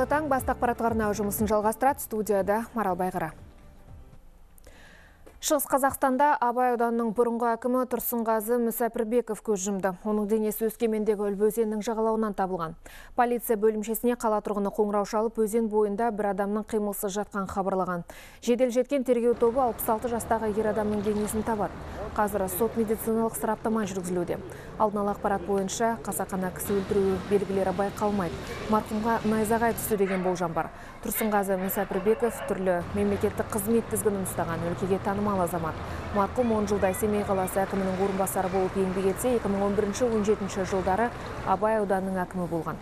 Қайырлы таң, басты ақпараттық арна жұмысын жалғастырады. Студияда Марал Байғара. Шығыс Қазақстанда Абай ауданының бұрынғы әкімі Тұрсынғазы Мүсәпірбеков көз жұмды. Оның денесі Өскемендегі Үлбі өзенінің жағалауынан табылған. Полиция бөлімшесіне қала тұрғыны қоңырау шалып, өзен бойында бір адамның қимылсыз жатқан хабарлаған. Жедел жеткен тергеу тобы 66 жастағы ер адамның денесін табады. Қазір сот медициналық сараптама жүргізілуде. Алдын ала ақпарат бойынша қасақана кісі өлтіру белгілері байқалмайды. Марқұмға найзағай түсті деген болжам бар. Тұрсынғазы Мүсәпірбеков түрлі мемлекеттік қызмет тізгінін ұстаған, өлкеге танымал азамат. Марқұм 10 жылдай Семей қаласы әкімінің орынбасары болып еңбек етсе, 2011-17 жылдары Абай ауданының әкімі болған.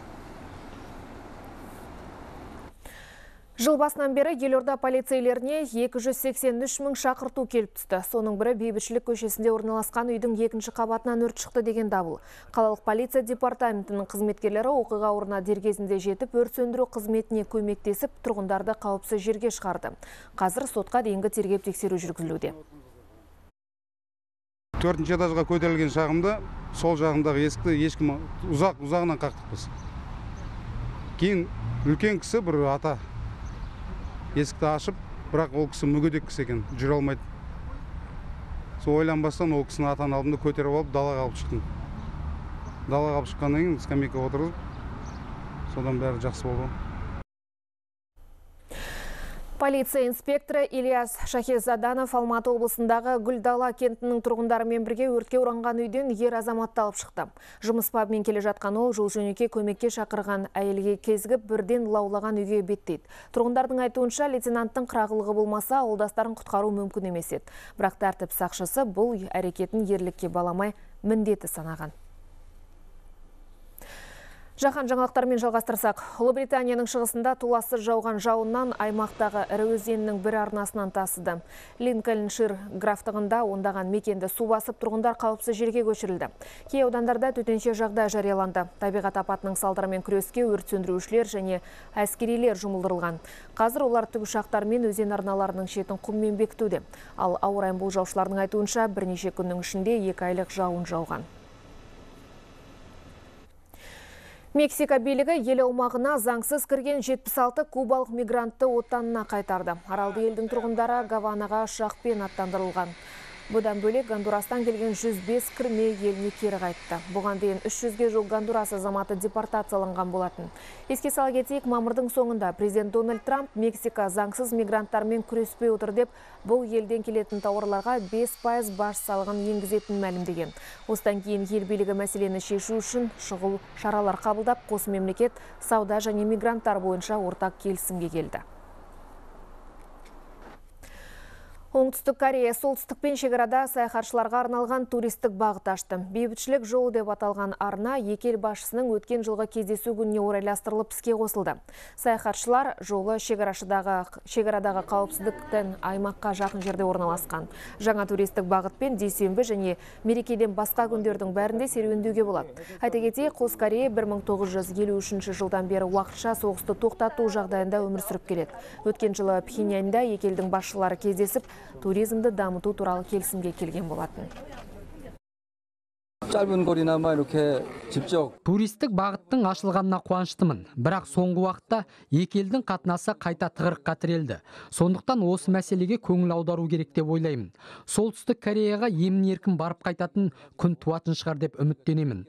Жыл басынан бері елорда полицейлеріне 283 мың шақырту келіп түсті. Соның бірі Бейбітшілік көшесінде орналасқан үйдің екінші қабатынан өрт шықты деген дабыл. Қалалық полиция департаментінің қызметкерлері оқиға орнына дер кезінде жетіп, өрт сөндіру қызметіне көмектесіп, тұрғындарды қауіпсіз жерге шығарды. Қазір сотқа дейінгі тергеп тексеру жүргізілуде. 4-ші этажға көтерілген шағымда сол жағындағы есікті ешкім ұзағынан қақтықпыз. Кейін үлкен кісі бір ата есікті ашып, бірақ ол кісі мүгедек кісі екен, жүре алмайды. Сол ойланбастан ол кісінің атан алдында көтеріп алып, далаға алып шықтым. Далаға алып шыққаннан кейін скамейка отырып, содан бәрі жақсы болды. Полиция инспекторы Ильяс Шахезаданов Алматы облысындағы Гүлдала кентінің тұрғындарымен бірге өртке оранған үйден ер азаматты алып шықты. Жұмыс бабымен келе жатқан ол жол-жөнекей көмекке шақырған әйелге кезігіп бірден лаулаған үйге беттейді. Тұрғындардың айтуынша, лейтенанттың қырағылығы болмаса, ауылдастарын құтқару мүмкін емес еді. Бірақ тәртіп сақшысы бұл әрекетін ерлікке баламай міндеті санаған. Жаһан жаңалықтарымен жалғастырсақ, Ұлыбританияның шығысында толассыз жауған жауыннан аймақтағы ірі өзеннің бір арнасынан тасыды. Линкольншир графтығында ондаған мекенді су басып, тұрғындар қауіпсіз жерге көшірілді. Кей аудандарда төтенше жағдай жарияланды. Табиғат апатының салдарымен күреске өрт сөндірушілер және әскерилер жұмылдырылған. Қазір олар тікұшақтармен өзен арналарының шетін құммен бекітуде. Ал ауа райын болжаушылардың айтуынша, бірнеше күннің ішінде 2 айлық жауын жауған. Мексика билігі ел аумағына заңсыз кірген 76 кубалық мигрантты отанына қайтарды. Аралды елдің тұрғындары Гаванаға ұшақпен аттандырылған. Бұдан бөлек Гондурастан келген 105 кірме еліне кері қайтты. Бұған дейін 300-ге жуық Гондурас азаматы депортацияланған болатын. Еске сала кетейік, мамырдың соңында президент Дональд Трамп Мексика заңсыз мигранттармен күреспей отыр деп, бұл елден келетін тауарларға 5% баж салығын енгізетінін мәлімдеген. Осыдан кейін ел билігі мәселені шешу үшін шұғыл шаралар қабылдап, қос мемлекет сауда және мигранттар бойынша ортақ келісімге келді. Оңтүстік Корея солтүстікпен шекарада саяхатшыларға арналған туристік бағыт ашты. Бейбітшілік жолы деп аталған арна екі ел басшысының өткен жылғы кездесу күніне орайластырылып іске қосылды. Саяхатшылар жолы шекарадағы қауіпсіздіктен аймаққа жақын жерде орналасқан. Жаңа туристік бағытпен дүйсенбі және мерекеден басқа күндердің бәрінде серуендеуге болады. Айта кетейік, қос Корея 1953 жылдан бері уақытша соғысты тоқтату жағдайында өмір сүріп келеді. Өткен жылы Пхеньянда екі елдің басшылары кездесіп, туризмді дамыту туралы келісімге келген болатын. Туристік бағыттың ашылғанына қуаныштымын, бірақ соңғы уақытта екі елдің қатынасы қайта тығырыққа тірелді. Сондықтан осы мәселеге көңіл аудару керек деп ойлаймын. Солтүстік Кореяға емін-еркін барып қайтатын күн туатын шығар деп үміттенемін.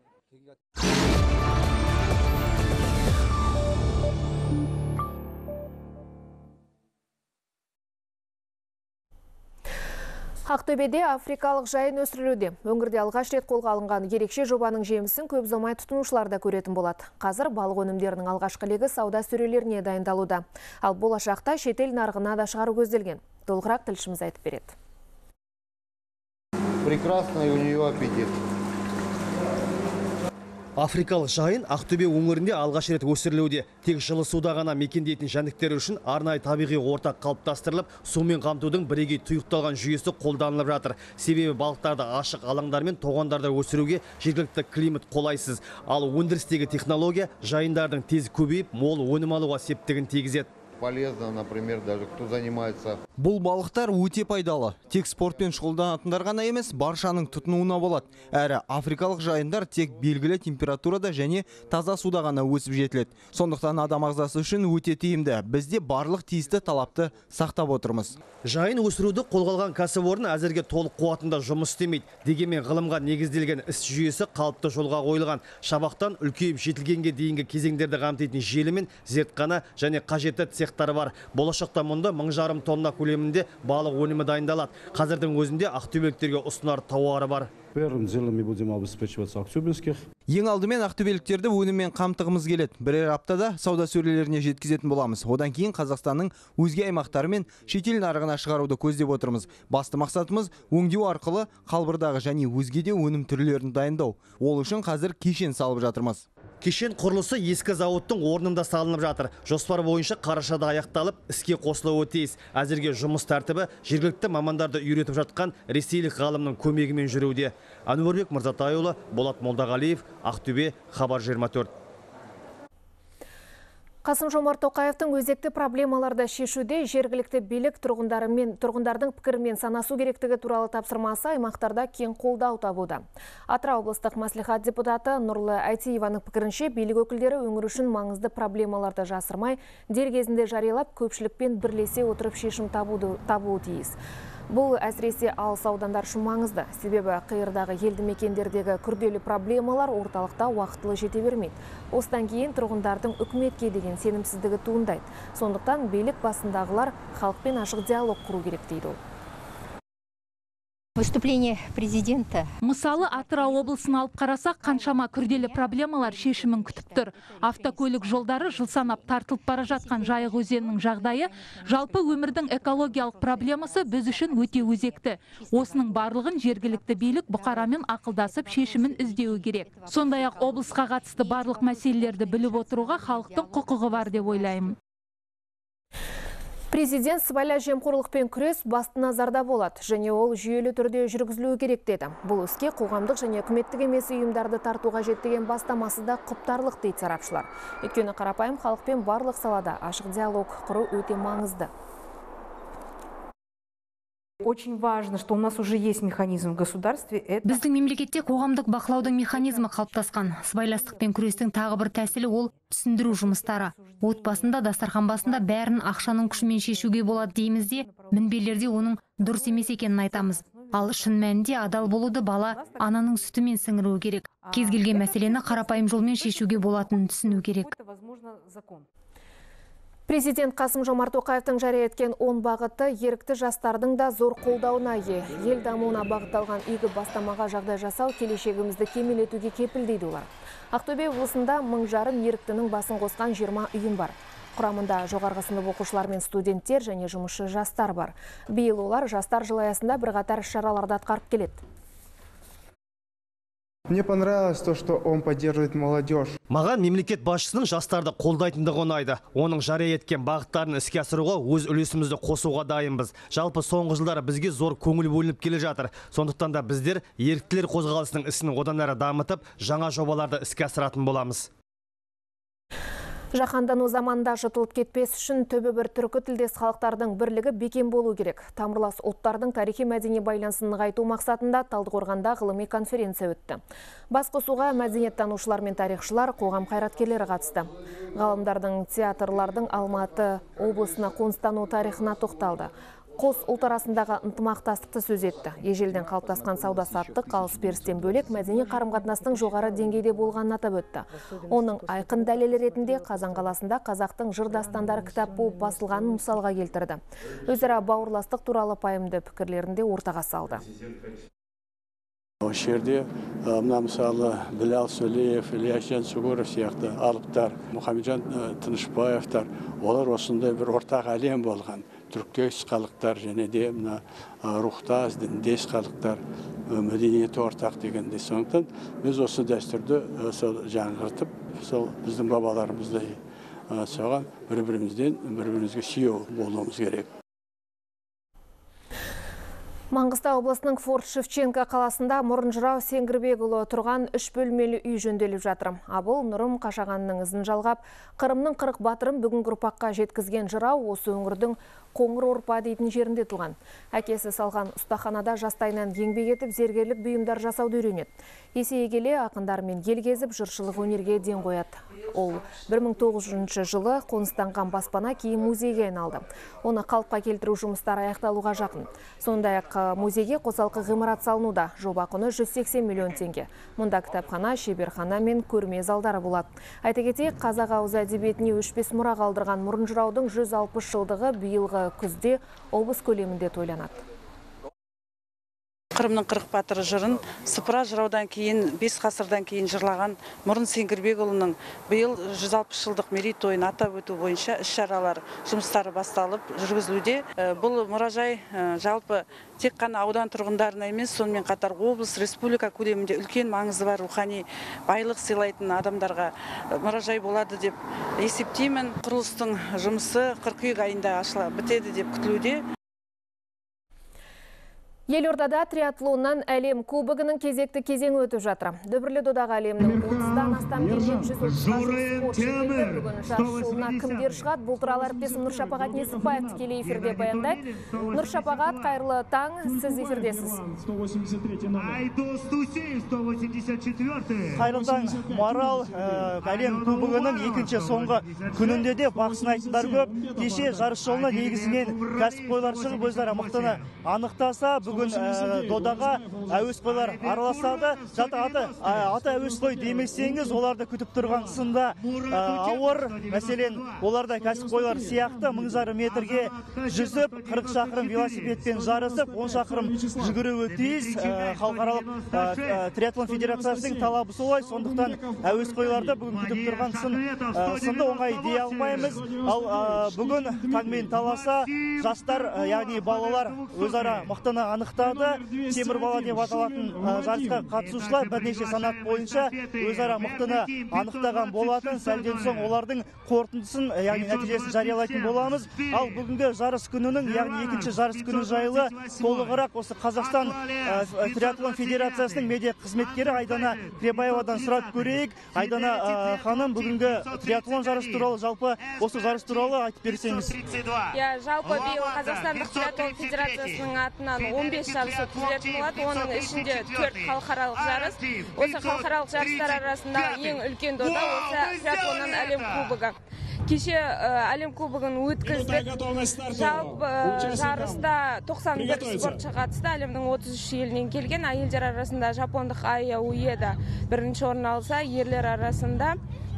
Ақтөбеде африкалық жайын өсірілуде. Өңірде алғаш рет қолға алынған ерекше жобаның жемісін көп ұзамай тұтынушылар да көретін болады. Қазір балық өнімдерінің алғашқы легі сауда сөрелеріне дайындалуда. Ал болашақта шетел нарығына да шығару көзделген. Толығырақ тілшіміз айтып береді. Прекрасный у нее аппетит. Африкалық жайын Ақтөбе өңірінде алғаш рет өсірілуде. Тек жылы суда ғана мекендейтін жәндіктер үшін арнайы табиғи ортақ қалыптастырылып, сумен қамтудың бірегей тұйықталған жүйесі қолданылып жатыр. Себебі балықтарды ашық алаңдар мен тоғандарда өсіруге жергілікті климат қолайсыз. Ал өндірістегі технология жайындардың тез көбейіп, мол өнім алуға септігін тигізеді. полезно, например, даже кто занимается. Бұл балықтар өте пайдалы. Тек спортпен шұғылданатындар ғана емес, баршаның тұтынуына болады. Әрі африкалық жайындар тек белгілі температурада және таза суда ғана өсіп жетіледі. Сондықтан адам ағзасы үшін өте тиімді. Бізде барлық тиісті талапты сақтап отырмыз. Жайын өсіруді қолға алған кәсіпорын әзірге толық қуатында жұмыс істемейді. Дегенмен ғылымға негізделген іс жүйесі қалыпты жолға қойылған. Шабақтан үлкейіп жетілгенге дейінгі кезеңдерді қамтитын желі мен зертхана және қажетті цехтары бар. Болашақта мұнда 1,5 тонна көлемінде балық өнімі дайындалады. Қазірдің өзінде ақтөбеліктерге ұсынар тауары бар. Первым делом мы будем обеспечивать актюбинских. Ең алдымен ақтөбеліктерді өніммен қамтығымыз келеді. Бірер аптада сауда сөрелеріне жеткізетін боламыз. Одан кейін Қазақстанның өзге аймақтары мен шетел нарығына шығаруды көздеп отырмыз. Басты мақсатымыз өңдеу арқылы қалбырдағы және өзге де өнім түрлерін дайындау. Ол үшін қазір кешен салып жатырмыз. Кешен құрылысы ескі зауыттың орнында салынып жатыр. Жоспар бойынша қарашада аяқталып, іске қосылуы тиіс. Әзірге жұмыс тәртібі жергілікті мамандарды үйретіп жатқан ресейлік ғалымның көмегімен жүруде. Әнуарбек Мырзатайұлы, Болат Молдағалиев, Ақтөбе, Хабар 24. Қасым-Жомарт Тоқаевтың өзекті проблемаларды шешуде жергілікті билік тұрғындардың пікірімен санасу керектігі туралы тапсырмасы аймақтарда кең қолдау табуда. Атырау облыстық мәслихат депутаты Нұрлы Айтиеваның пікірінше билік өкілдері өңір үшін маңызды проблемаларды жасырмай, дер кезінде жариялап, көпшілікпен бірлесе отырып шешім табуы тиіс. Бұл әсіресе алыс аудандар үшін маңызды. Себебі қиырдағы елді мекендердегі күрделі проблемалар орталықта уақытылы жете бермейді. Осыдан кейін тұрғындардың үкіметке деген сенімсіздігі туындайды. Сондықтан билік басындағылар халықпен ашық диалог құру керек дейді ол. Выступление президента. Мысалы, Атырау облысын алып қарасақ, қаншама күрделі проблемалар шешімін күтіп тұр. Автокөлік жолдары жыл санап тартылып бара жатқан Жайық өзенінің жағдайы, жалпы өмірдің экологиялық проблемасы біз үшін өте өзекті. Осының барлығын жергілікті билік бұқарамен ақылдасып шешімін іздеуі керек. Сондай-ақ облысқа қатысты барлық мәселелерді біліп отыруға халықтың құқығы бар деп ойлаймын. Президент сыбайлас жемқорлықпен күрес басты назарда болады, және ол жүйелі түрде жүргізілуі керек деді. Бұл іске қоғамдық және үкіметтік емес ұйымдарды тартуға жеткен бастамасы да құптарлық дейді сарапшылар. Өйткені қарапайым халықпен барлық салада ашық диалог құру өте маңызды. Очень важно, что у нас уже есть механизм в государстве. Біздің мемлекетте қоғамдық бақылаудың механизмі қалыптасқан. Сыбайластықпен күрестің тағы бір тәсілі ол түсіндіру жұмыстары. Отбасында, дастархан басында бәрін ақшаның күшімен шешуге болады дейміз де, мінбелерде оның дұрыс емес екенін айтамыз. Ал шын мәнінде адал болуды бала ананың сүтімен сіңіруі керек. Кез келген мәселені қарапайым жолмен шешуге болатынын түсіну керек. Президент Қасым-Жомарт Тоқаевтың жария еткен 10 бағыты ерікті жастардың да зор қолдауына ие. Ел дамуына бағытталған игі бастамаға жағдай жасау келешегімізді кемелетуге кепіл дейді олар. Ақтөбе облысында 1,5 еріктінің басын қосқан 20 ұйым бар. Құрамында жоғарғы сынып оқушылар мен студенттер және жұмысшы жастар бар. Биыл олар жастар жылы аясында бірқатар шараларды атқарып келеді. Мне понравилось то, что он поддерживает молодежь. Маған мемлекет басшысының жастарды қолдайтындығы ұнайды. Оның жария еткен бағыттарын іске асыруға өз үлесімізді қосуға дайынбыз. Жалпы соңғы жылдары бізге зор көңіл бөлініп келе жатыр. Сондықтан да біздер еріктілер қозғалысының ісін одан әрі дамытып, жаңа жобаларды іске асыратын боламыз. Жаһандану заманында жұтылып кетпес үшін түбі бір түркі тілдес халықтардың бірлігі бекем болу керек. Тамырлас ұлттардың тарихи мәдени байланысын нығайту мақсатында Талдықорғанда ғылыми конференция өтті. Басқосуға мәдениеттанушылар мен тарихшылар, қоғам қайраткерлері қатысты. Ғалымдардың, театрлардың Алматы облысына қоныстану тарихына тоқталды. Қос ұлт арасындағы ынтымақтастықты сөз етті. Ежелден қалыптасқан сауда-саттық алыс-берістен бөлек мәдени қарым-қатынастың жоғары деңгейде болғанын атап өтті. Оның айқын дәлелі ретінде Қазан қаласында қазақтың жыр дастандары кітап болып басылғанын мысалға келтірді. Өзара бауырластық туралы пайымды пікірлерінде ортаға салды. Осы жерде мысалы Білал Сөйлеев, Ильясжан Сүгіров сияқты алыптар, Мұхамеджан Тынышбаевтар, олар осындай бір ортақ әлем болған. Түркес халықтар және де рухтас, діндес халықтар, мәдениеті ортақ дегенде. Сондықтан біз осы дәстүрді жаңғыртып, біздің бабаларымызды соған бір-бірімізге сүйеу болуымыз керек. Маңғыстау облысының Форт-Шевченко қаласында Мұрынжырау Сеңгірбекұлы тұрған 3 бөлмелі үй жөнделіп жатыр. Абыл Нұрым Қашағанның ізін жалғап, Қырымның 40 батырын бүгінгі ұрпаққа жеткізген жырау осы өңірдің Қоңыр Орпа дейтін жерінде туған. Әкесі салған ұстаханада жастайынан еңбек етіп, зергерлік бұйымдар жасауды үйренеді. Есейе келе ақындармен ел кезіп, жыршылық өнерге ден қояды. Ол 1900 жылы қоныстанған баспана кейін музейге айналды. Оны қалыпқа келтіру жұмыстары аяқталуға жақын. Сондай-ақ музейге қосалқы ғимарат салынуда. Жоба құны 180 миллион теңге. Мұнда кітапхана, шеберхана мен көрме залдары болады. Айта кетейік, қазақ ауыз әдебиетіне өшпес мұра қалдырған Мұрынжыраудың 160 жылдығы биылғы күзде облыс көлемінде тойланады. Қырымның 40 батыры жырын сыпыра жыраудан кейін 5 ғасырдан кейін жырлаған Мұрын Сеңгірбекұлының биыл 160 жылдық мерейтойын атап өту бойынша іс-шаралар жұмыстары басталып жүргізілуде. Бұл мұражай жалпы тек қана аудан тұрғындарына емес, сонымен қатар облыс, республика көлемінде үлкен маңызы бар рухани байлық сыйлайтын адамдарға мұражай болады деп есептеймін. Құрылыстың жұмысы қыркүйек айында бітеді деп күтілуде. Елордада триатлоннан әлем кубогының кезекті кезеңі өтіп жатыр. Дүбірлі додаға әлемнің 30-дан астам елден 130 спортшы келді. Бүгін жарыс жолына кімдер шығады? Бұл туралы әріптесім Нұршапағат Несіпбаев тікелей эфирде баяндайды. Нұршапағат, қайырлы таң, сіз эфирдесіз. Қайырлы таң, Марал, әлем кубогының екінші соңғы күнінде де бақ сынайтындар көп. Кеше жарыс жолына негізінен кәсіпқойлар шығып өздері мықтыны анықтаса, бүгін додаға әуесқойлар араласады. Аты әуесқой демесеңіз, оларды күтіп тұрған сында ауыр. Мәселен, оларда кәсіпқойлар сияқты 1000 метрге жүзіп, 40 шақырым велосипедпен жарысып, 10 шақырым жүгіруі тиіс. Халықаралық триатлон федерациясының талабы солай. Сондықтан әуесқойларды бүгін күтіп тұрған сынды оңай дей алмаймыз. Ал бүгін таңмен таласа жастар, яғни балалар өзара мықтыны анықтады. Темір бала деп аталатын жарысқа қатысушылар бірнеше санат бойынша өзара мықтыны анықтаған болатын. Сәлден соң олардың қорытындысын, яғни нәтижесін жариялайтын боламыз. Ал бүгінгі жарыс күнінің, яғни екінші жарыс күні жайлы толығырақ осы Қазақстан триатлон федерациясының медиа қызметкері Айдана Кребаевадан сұрап көрейік. Айдана ханым, бүгінгі триатлон жарыс туралы, жалпы осы жарыс туралы айтып берсеңіз. Жалпы биыл Қазақстандық триатлон федерациясының атынан 15 жарыс өткізілетін болады. Оның ішінде 4 халықаралық жарыс. Осы халықаралық жарыстар арасында ең үлкен дода осы триатлоннан әлем кубогы. Кеше әлем кубогын өткіздік. Жалпы жарыста 91 спортшы қатысты. Әлемнің 33 елінен келген. Әйелдер арасында жапондық Ая Уеда бірінші орын алса, ерлер арасында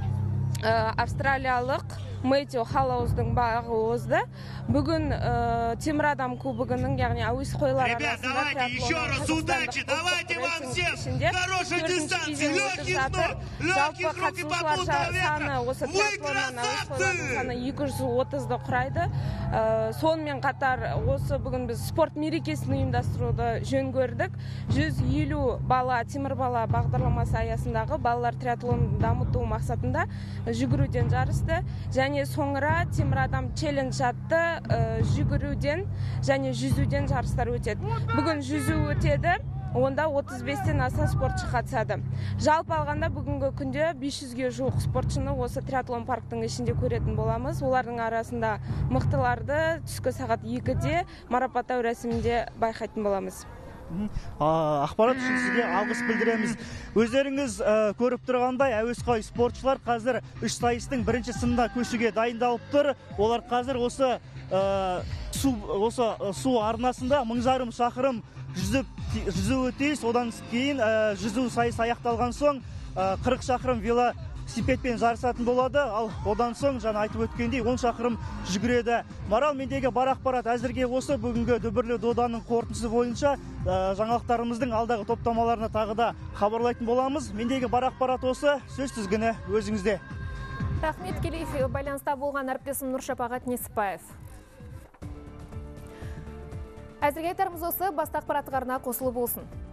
австралиялық Мэтью Халлауздың бағы озды. Бүгін Темір адам кубогының, яғни әуесқойлар арасында триатлонның ішінде 4-ші кезең өтіп жатыр. Жалпы қатысушылар саны осы триатлоннан әуесқойлардың саны 230-ды құрайды. Сонымен қатар осы бүгін біз спорт мерекесін ұйымдастыруды жөн көрдік. 150 бала, темір бала бағдарламасы аясындағы балалар триатлонын дамыту мақсатында жүгіруден жарысты. Және соңыра темір адам челлендж атты жүгіруден және жүзуден жарыстар өтеді. Бүгін жүзу өтеді. Онда 35-тен аса спортшы қатысады. Жалпы алғанда бүгінгі күнде 500-ге жуық спортшыны осы триатлон парктың ішінде көретін боламыз. Олардың арасында мықтыларды түскі сағат 2-де марапаттау рәсімінде байқайтын боламыз. Ақпарат үшін сізге алғыс білдіреміз. Өздеріңіз көріп тұрғандай, әуесқой спортшылар қазір 3 сайыстың бірінші сынына көшуге дайындалып тұр. Олар қазір осы су арнасында 1000 шақырым жүзуі тиіс. Одан кейін жүзу сайысы аяқталған соң 40 шақырым велосипедпен жарысатын болады. Ал одан соң жаңа айтып өткендей 10 шақырым жүгіреді. Марал, мендегі бар ақпарат әзірге осы. Бүгінгі дүбірлі доданың қорытындысы бойынша жаңалықтарымыздың алдағы топтамаларына тағы да хабарлайтын боламыз. Мендегі бар ақпарат осы. Сөз тізгіні өзіңізде. Рахмет, келей байланыста болған әріптесім Нұршапағат Несіпбаев. Әзірге айтарымыз осы, басты ақпараттық арна қосылып болсын.